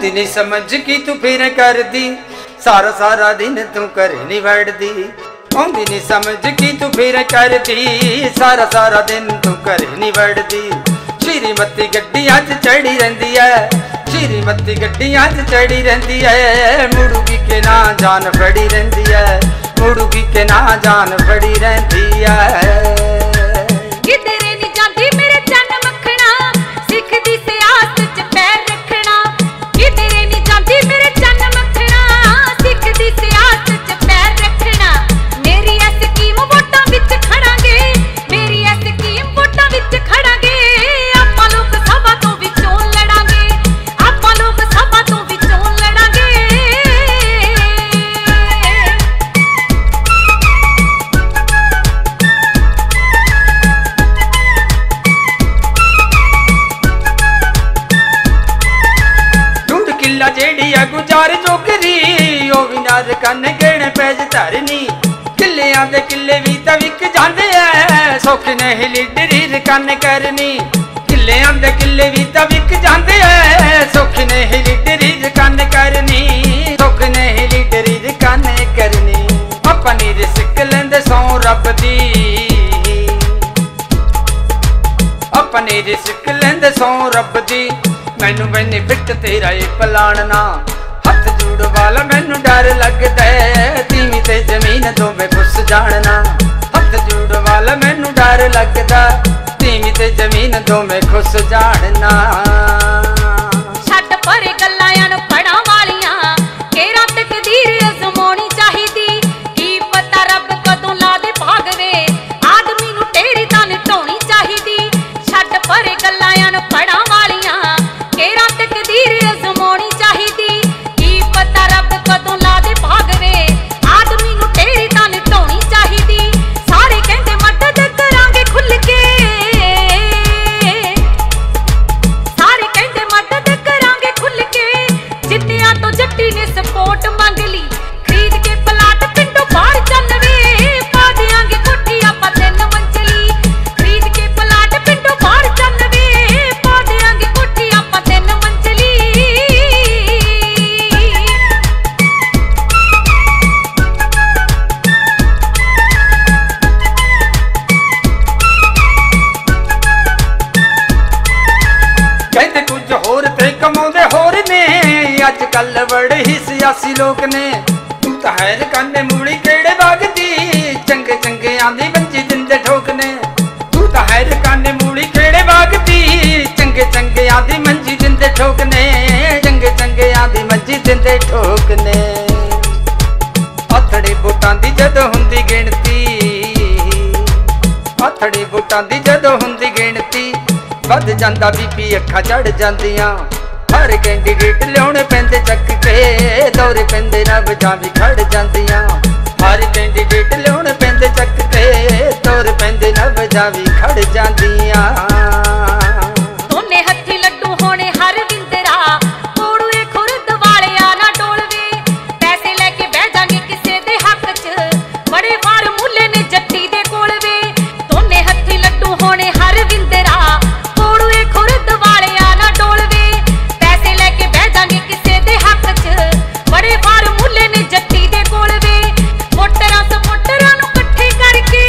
आउंदी नहीं समझ की तू फिर कर दी, सारा सारा दिन तू घर नहीं वड़दी। आउंदी नहीं समझ की तू फिर कर दी, सारा सारा दिन तू घर नहीं वड़दी। श्रीमती गड्डी अज चढ़ी रही है, श्रीमती गड्डी अज चढ़ी रही है। मुड़ूगी के ना जान फड़ी रही है, मुड़ूगी के ना जान फड़ी रही है। किधरे नहीं जाती मेरे चन मखना, सिखदी सियासत च पैर रखना। किधरे नहीं जाती मेरे चन मखना, सिखदी सियासत च पैर रखना। मेरी ऐ स्कीम वोटां विच खड़ांगे, मेरी ऐ स्कीम वोटां विच खड़ांगे। आपां लोक सभा तो भी चोण लड़ांगे, आपां लोक सभा तो भी चोण लड़ांगे। जेड़ी है गुजार जोगरी, ओ भी नाज कन गेणे पैज धरनी। किले आंदे किले भी तां विक जांदे ऐ, सौखे नहीं लीडरी कन करनी। किले आंदे किले भी तां विक जांदे ऐ, सौखे नहीं लीडरी कन करनी। सौखे नहीं लीडरी कन करनी। अपनी रिस्क लेंदे सौ रब दी, अपनी रिस्क लेंदे सौ रब दी। मैनू बेनिफिट तेरा ये पलान ना, हथ जुड़ वाला मैनू डर लगदा है। तीवी ते जमीन तो मैं घुस जानना, हथ जुड़ वाला मैनू डर लगदा। तीवी ते जमीन तो मैं घुस जानना। छड्ड परे गल्लां अनपढ़ां वालियां, केरा तकदीर अजमाउणी चाहीदी। की पता रब कदों ला दे भाग वे, आदमी नू टेढ़ी तां नटाउणी चाहीदी। छड्ड परे गल्लां अनपढ़ां वालियां, केरा तकदीर अजमाउणी चाहीदी। की पता रब कदों ला दे भाग वे, आदमी नू टेढ़ी तां नटाउणी चाहीदी। सारे कहंदे मदद करांगे खुल के, सारे कहंदे मदद करांगे खुल के। जिद्दियां तो जट्टी ने सपोर्ट मंग ली, खरीद के प्लाट पिंडों बाहर चल वे। पा देंगे कोठी आपां 3 मंजिली, खरीद के प्लाट पिंडों बाहर चल वे। पा देंगे कोठी आपां 3 मंजिली। कहते कुछ होर ते कमाउंदे होर ने, अज कल बड़े ही सियासी लोग ने। तू तां हैर काने मूली केड़े वगदी, चंगे चंगे आंदी मंजी दिंदे ठोकने। तू तां हैर काने मूली केड़े वगदी, चंगे चंगे आंदी मंजी दिंदे ठोकने। चंगे चंगे आंदी मंजी दिंदे ठोकने। अथड़ी वोटां दी जदों हुंदी गिणती, अथड़ी वोटां दी जदों हुंदी गिणती। वध जांदा बीपी अखां चढ़ जांदियां, हर कैंडीडेट लियाउणे पैंदे चक के। दौरे पैंदे रब जां भी खड़ जांदियां, हर कैंडीडेट लियाउणे पैंदे चक के। दौरे पैंदे रब जां भी खड़ जांदियां। दोने हत्थी लड्डू होने हर विंदरा, कोड़ूए खुरद वाले ना डोलवे। पैसे लेके बह जांगे किसे दे हक च, बड़े फार्मूले ने जट्टी दे कोल वे। दोने हत्थी लड्डू होने हर विंदरा, कोड़ूए खुरद वाले ना डोलवे। पैसे लेके बह जांगे किसे दे हक च, बड़े फार्मूले ने जट्टी दे कोल वे। वोटरां सपोर्टरां नू इकट्ठे करके,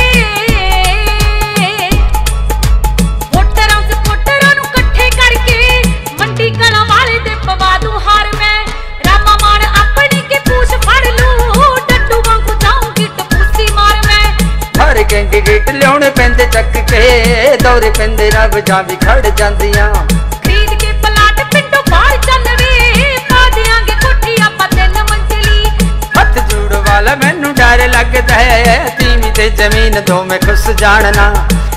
वोटरां सपोर्टरां नू इकट्ठे करके। मंडी कलां वाले दे पवा दूं हार मैं, रामा मान अपनी के पूछ फड़ लूं। डड्डू वांगू जाऊंगी टपूसी मार मैं। हर कैंडीडेट लियाउणे पैंदे चक के। दौरे पैंदे रब जां भी खड़ जांदियां, खरीद के प्लाट पिंडों बाहर चल वे। पा देंगे कोठी आपां 3 मंजिली। हथ जुड़ वाला मैनू डर लगदा है। तीवी ते जमीन तो मैं खुस जानना,